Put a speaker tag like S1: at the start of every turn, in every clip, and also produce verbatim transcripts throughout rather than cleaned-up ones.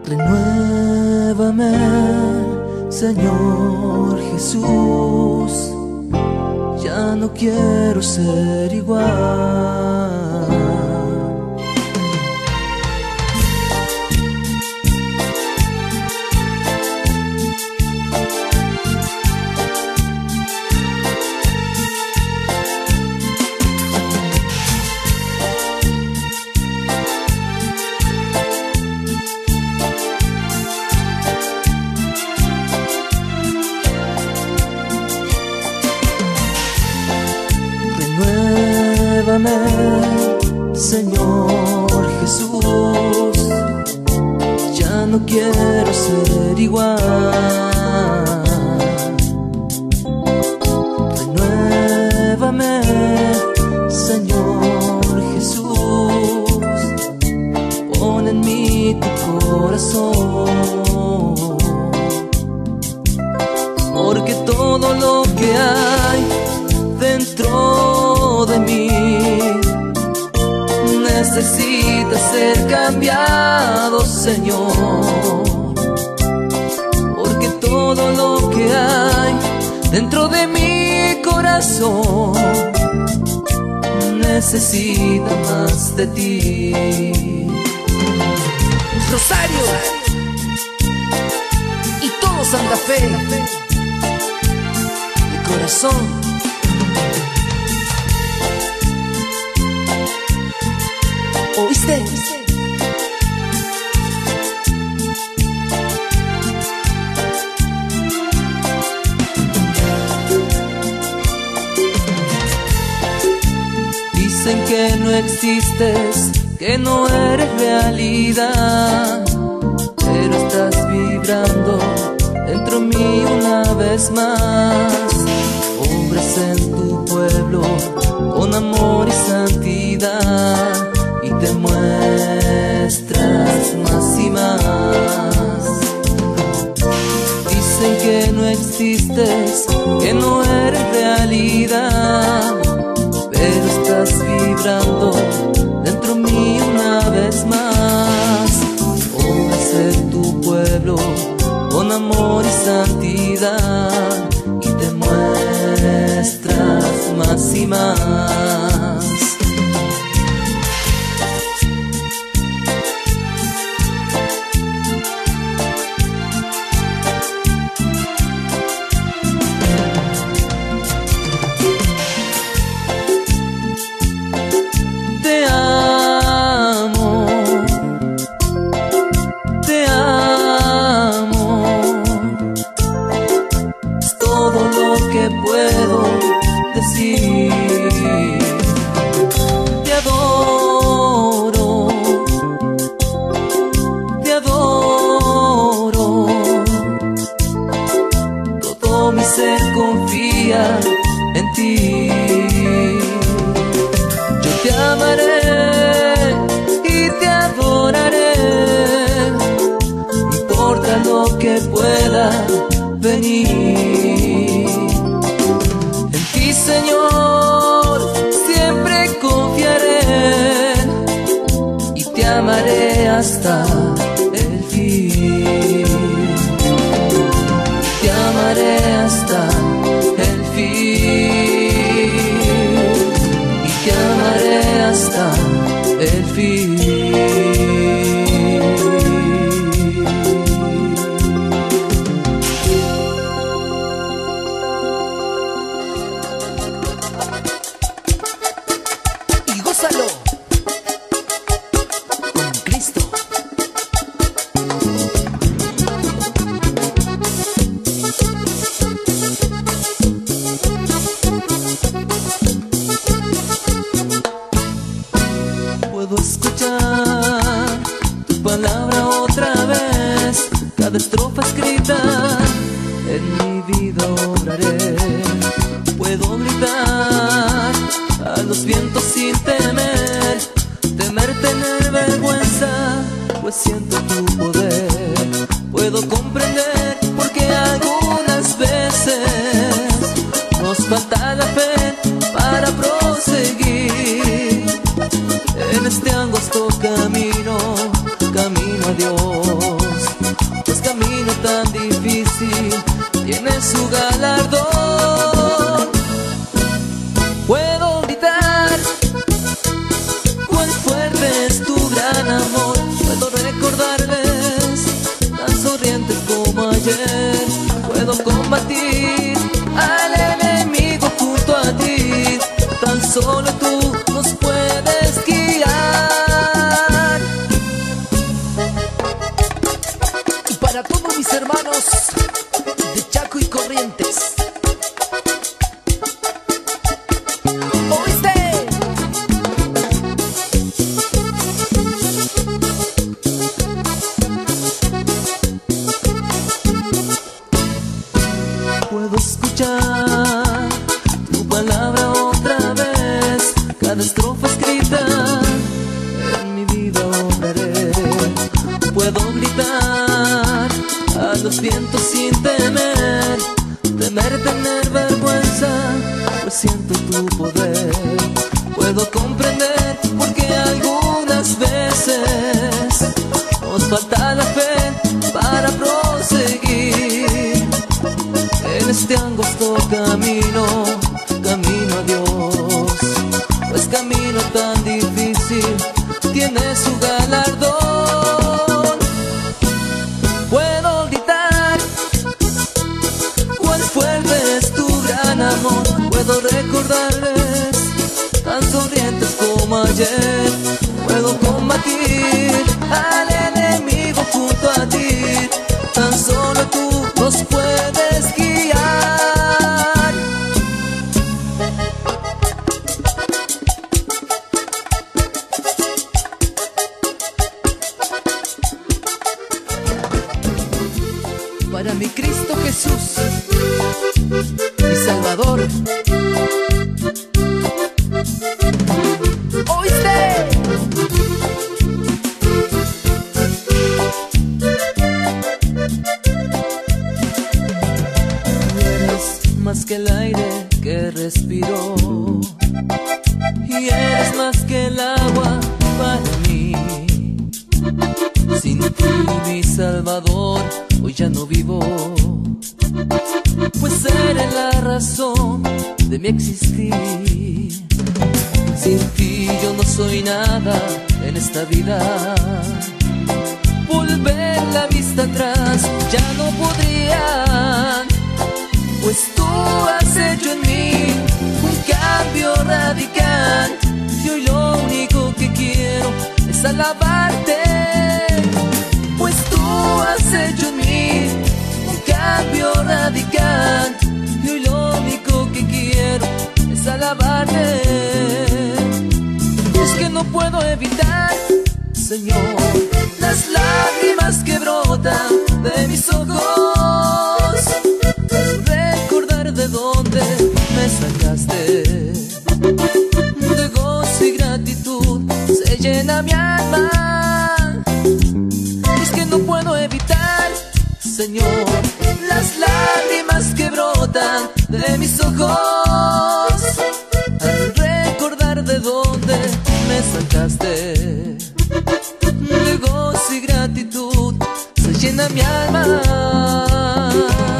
S1: Renuévame, Señor Jesús, ya no quiero ser igual. Renuévame, Señor Jesús, ya no quiero ser igual. Renuévame, Señor Jesús, pon en mí tu corazón, porque todo lo que hay dentro de mí necesita ser cambiado, Señor, porque todo lo que hay dentro de mi corazón necesita más de ti.
S2: Rosario y todo Santa Fe, mi corazón. ¿Oíste?
S1: Dicen que no existes, que no eres realidad, pero estás vibrando dentro mí una vez más. Obras en tu pueblo con amor y santidad, y te muestras más y más. Dicen que no existes, que no eres realidad, pero estás vibrando dentro mí una vez más. Obras en tu pueblo con amor y santidad, y te muestras más y más. Puedo decir, te adoro, te adoro, todo mi ser confía en ti. Yo te amaré y te adoraré, no importa lo que pueda venir. Señor, siempre confiaré y te amaré hasta el fin. Te amaré hasta el fin y te amaré hasta el fin.
S2: Con Cristo.
S1: Puedo escuchar tu palabra otra vez, cada estrofa escrita en mi vida obraré. Puedo gritar a los vientos sin temer, temer tener vergüenza, pues siento tu poder. Puedo comprender porque algunas veces nos falta la fe para proseguir en este angosto camino, camino a Dios. solo tú nos puedes guiar.
S2: Y para todos mis hermanos de Chaco y Corrientes, ¿oíste?
S1: Puedo escuchar tu palabra otra vez, cada estrofa escrita en mi vida obraré. Puedo gritar a los vientos sin temer, temer tener vergüenza, pues siento tu poder. Puedo comprender porque algunas veces nos falta la fe para proseguir en este angosto camino, camino a Dios. Pues camino tan difícil tiene su galardón. Puedo gritar cuán fuerte es tu gran amor, puedo recordarles tan sonrientes como ayer. Puedo combatir al enemigo junto a ti, tan solo tú nos puedes guiar.
S2: Para mi Cristo Jesús, mi Salvador, ¿oíste?
S1: Tú eres más que el aire que respiro, y eres más que el agua para mí. Sin ti, mi Salvador, hoy ya no vivo, pues eres la razón de mi existir. Sin ti yo no soy nada en esta vida. Volver la vista atrás ya no podría, pues tú has hecho en mí un cambio radical. Y hoy lo único que quiero es alabarte, pues tú has hecho en mí un cambio radical. Y hoy lo único que quiero es alabarte. Es que no puedo evitar, Señor, las lágrimas que brotan de mis ojos, recordar de dónde me sacaste. De gozo y gratitud se llena mi alma. Es que no puedo evitar, Señor, las lágrimas que brotan de mis ojos, al recordar de dónde me sacaste. De gozo y gratitud se llena mi alma.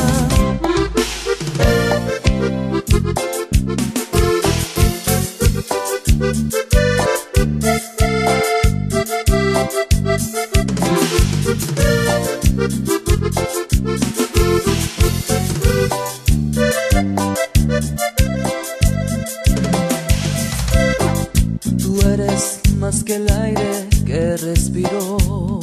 S1: Tú eres más que el aire que respiro,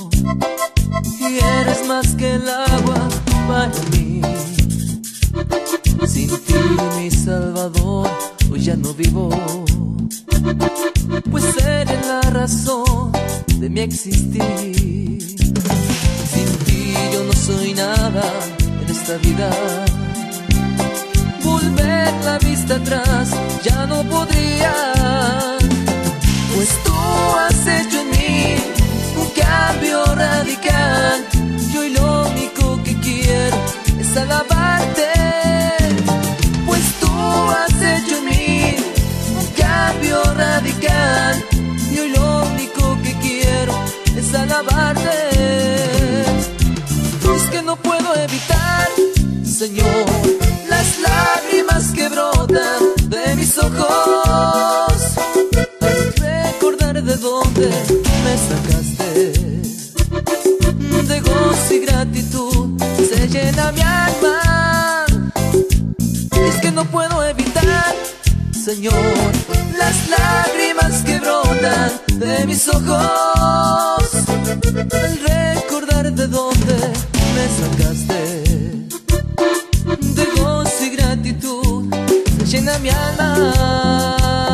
S1: y eres más que el agua para mí. Sin ti, mi Salvador, hoy ya no vivo, pues eres la razón de mi existir. Sin ti yo no soy nada en esta vida. Volver la vista atrás ya no podría, pues tú has hecho en mí un cambio radical. Y hoy lo único que quiero es alabarte, pues tú has hecho en mí un cambio radical. Y hoy lo único que quiero es alabarte. Es que no puedo evitar, Señor, las lágrimas que brotan de mis ojos, al recordar de dónde me sacaste. De gozo y gratitud se llena mi alma. Es que no puedo evitar, Señor, las de mis ojos al recordar de dónde me sacaste. De gozo y gratitud se llena mi alma.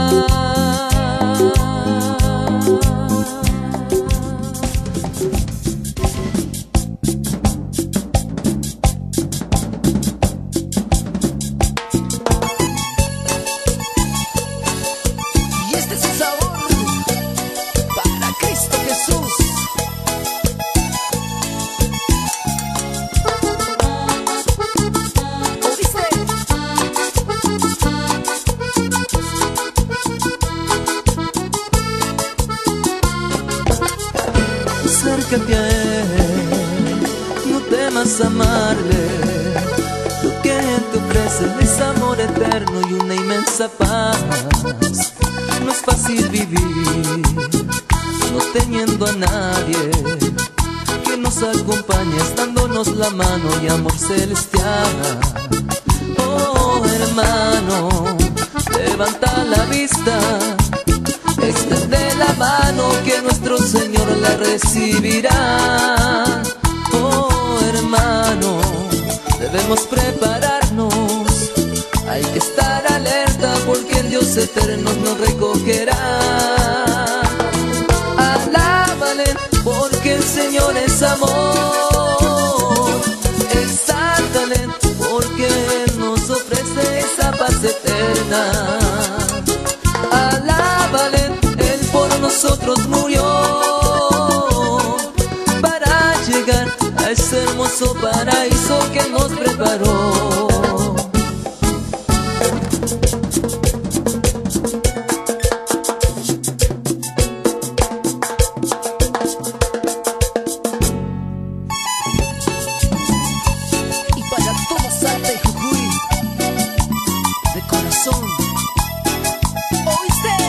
S1: Acércate a él, no temas amarle. Lo que él te ofrece es amor eterno y una inmensa paz. No es fácil vivir no teniendo a nadie que nos acompañe, dándonos la mano y amor celestial. Oh hermano, levanta la vista, extiende la mano que nuestro Señor la recibirá. Oh hermano, debemos prepararnos, hay que estar alerta porque el Dios eterno nos recogerá. Alábale porque el Señor es amor, exáltale porque Él nos ofrece esa paz eterna. Alábale, Él por nosotros murió para llegar a ese hermoso paraíso que Él nos preparó.
S2: Y para todo Salta y Jujuy, de corazón, ¿oíste?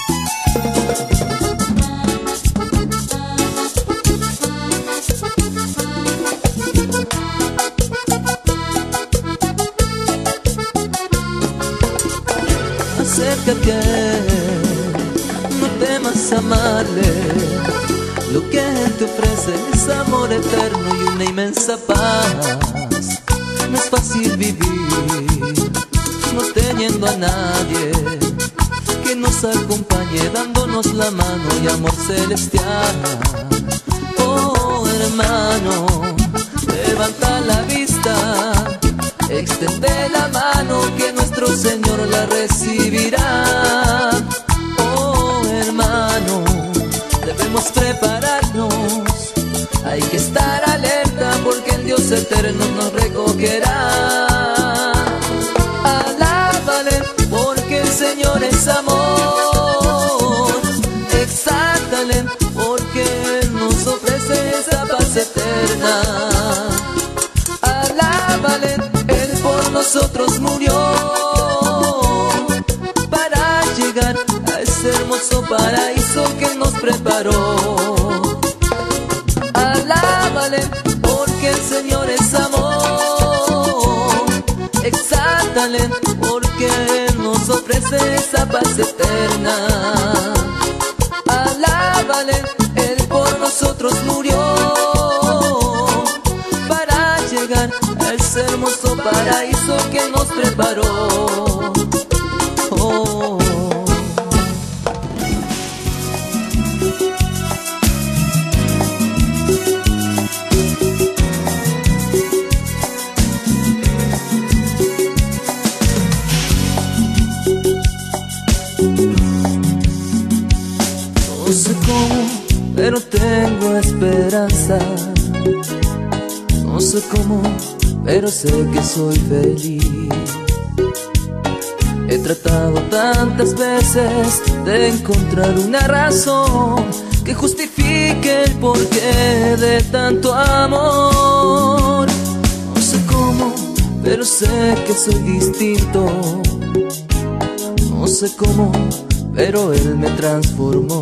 S1: Acércate a Él, no temas amarle. Lo que Él te ofrece es amor eterno y una inmensa paz. No es fácil vivir no teniendo a nadie que nos acompañe, dándonos la mano y amor celestial. Oh hermano, levanta la vista, extiende la mano que nuestro Señor la recibirá. Oh hermano, debemos prepararnos, hay que estar alerta porque el Dios eterno nos recogerá. Alábale porque el Señor es amor, exáltale porque Él nos ofrece esa paz eterna. Alábale, Él por nosotros murió para llegar a ese hermoso paraíso que Él nos preparó. Alábale porque el Señor es amor, exáltale porque Él nos ofrece esa paz eterna. Alábale, Él por nosotros murió para llegar a ese hermoso paraíso que Él nos preparó. Oh. No sé cómo, pero tengo esperanza. No sé cómo, pero sé que soy feliz. He tratado tantas veces de encontrar una razón que justifique el porqué de tanto amor. No sé cómo, pero sé que soy distinto. No sé cómo, pero Él me transformó.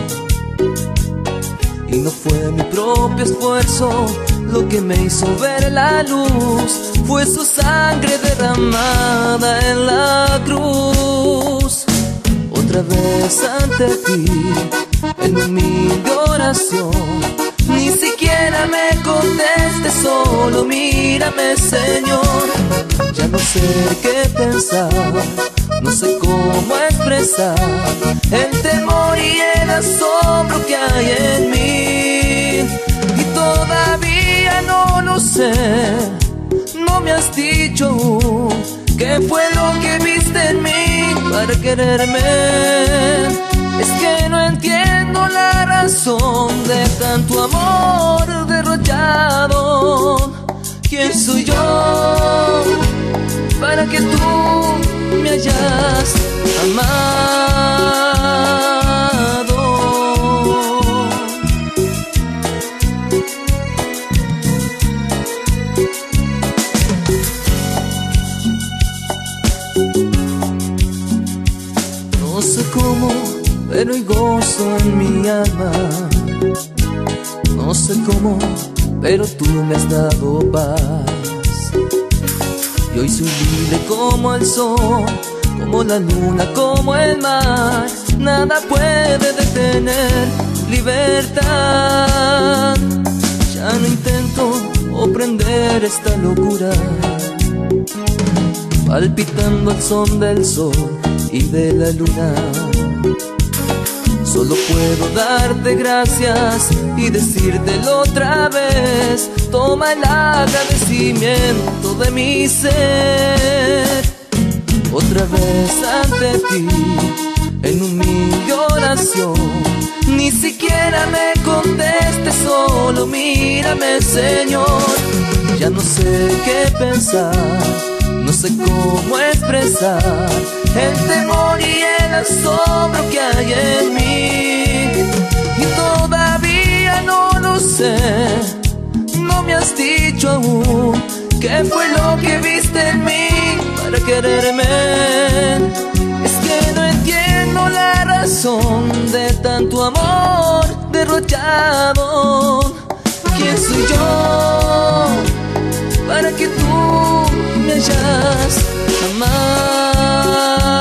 S1: Y no fue mi propio esfuerzo lo que me hizo ver la luz, fue su sangre derramada en la cruz. Otra vez ante ti en humilde oración. Ni siquiera me contestes, solo mírame, Señor. Ya no sé qué pensar, no sé cómo expresar el temor y el asombro que hay en mí. Y todavía no lo sé, no me has dicho aún qué fue lo que viste en mí para quererme. Es que no entiendo la razón de tanto amor derrochado. ¿Quién soy yo para que tú me hayas amado? No sé cómo, pero hay gozo en mi alma. No sé cómo, pero tú me has dado paz. Y hoy soy libre como el sol, como la luna, como el mar. Nada puede detener libertad. Ya no intento comprender esta locura, palpitando al son del sol y de la luna. Solo puedo darte gracias y decírtelo otra vez. Toma el agradecimiento de mi ser. Otra vez ante ti, en humilde oración. Ni siquiera me contestes, solo mírame, Señor. Ya no sé qué pensar, no sé cómo expresar el temor y el asombro que hay en mí. Y todavía no lo sé, no me has dicho aún qué fue lo que viste en mí para quererme. Es que no entiendo la razón de tanto amor derrochado. ¿Quién soy yo para que tú me hayas amado?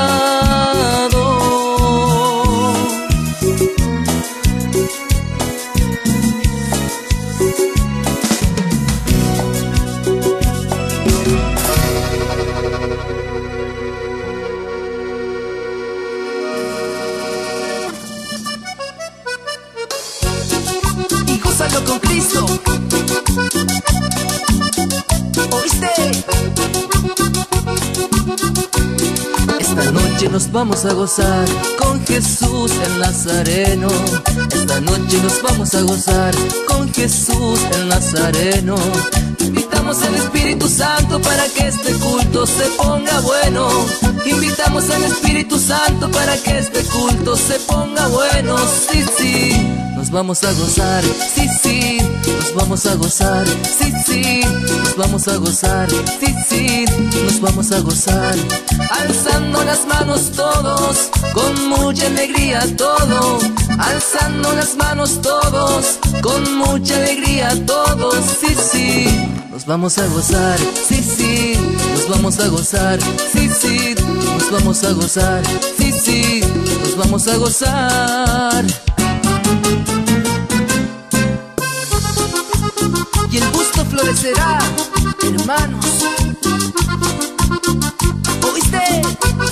S2: Y gózalo con Cristo. ¿Oíste?
S1: Esta noche nos vamos a gozar con Jesús el Nazareno. Esta noche nos vamos a gozar con Jesús el Nazareno. Invitamos al Espíritu Santo para que este culto se ponga bueno. Invitamos al Espíritu Santo para que este culto se ponga bueno. Sí, sí, nos vamos a gozar. Sí, sí, nos vamos a gozar. Sí, sí, nos vamos a gozar. Sí, sí, nos vamos a gozar. Alzando las manos todos, con mucha alegría todos. Alzando las manos todos, con mucha alegría todos. Sí, sí, nos vamos a gozar. Sí, sí, nos vamos a gozar. Sí, sí, nos vamos a gozar. Sí, sí, nos vamos a gozar.
S2: Y el gusto florecerá, hermanos. ¿Oíste?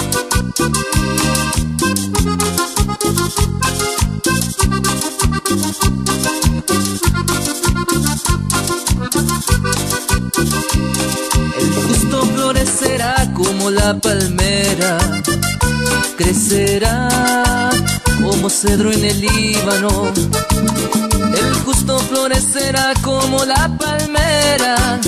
S1: El justo florecerá como la palmera, crecerá como cedro en el Líbano. El justo florecerá como la palmera,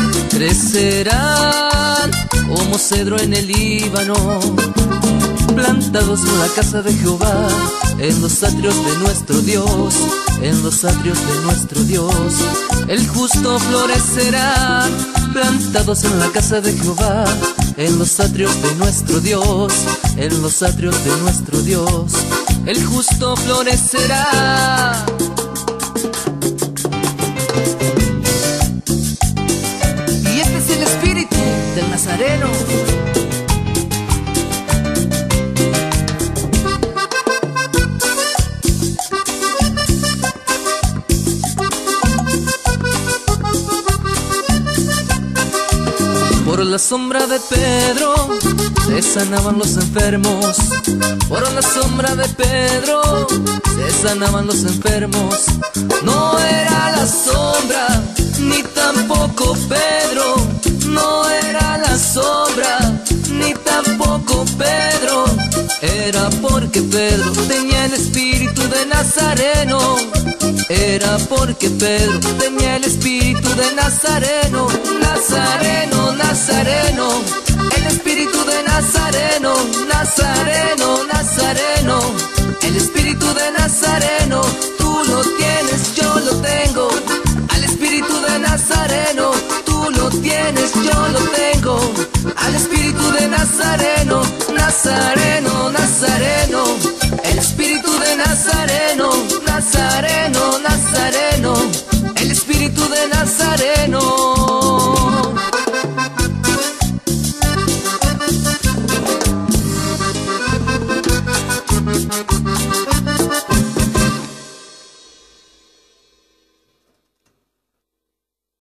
S1: crecerá como cedro en el Líbano. Plantados en la casa de Jehová, en los atrios de nuestro Dios, en los atrios de nuestro Dios. El justo florecerá, plantados en la casa de Jehová, en los atrios de nuestro Dios, en los atrios de nuestro Dios. El justo florecerá.
S2: Y este es el espíritu del Nazareno.
S1: la sombra de Pedro se sanaban los enfermos. Por la sombra de Pedro se sanaban los enfermos. No era la sombra, ni tampoco Pedro. No era la sombra, ni tampoco Pedro. Era porque Pedro tenía el espíritu de Nazareno. Era porque Pedro tenía el espíritu de Nazareno. Nazareno, Nazareno, el espíritu de Nazareno. Nazareno, Nazareno, el espíritu de Nazareno. Tú lo tienes, yo lo tengo. Al espíritu de Nazareno. Tú lo tienes, yo lo tengo. Al espíritu de Nazareno. Nazareno.